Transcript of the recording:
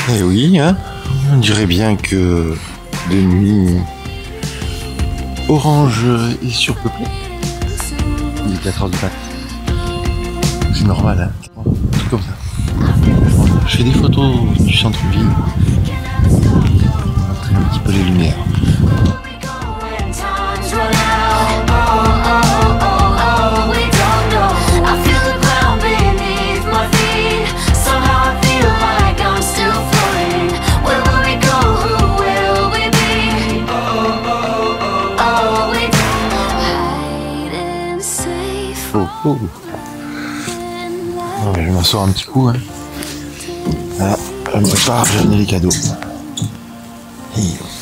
Eh oui, hein, on dirait bien que de nuit, Orange est surpeuplé. Il est 4h du mat. C'est normal, hein, un truc comme ça. Je fais des photos du centre-ville. Montrer un petit peu les lumières. Oh. Oh, je m'asseoir un petit coup. Hein. Voilà, je me prépare, j'ai amené les cadeaux. Et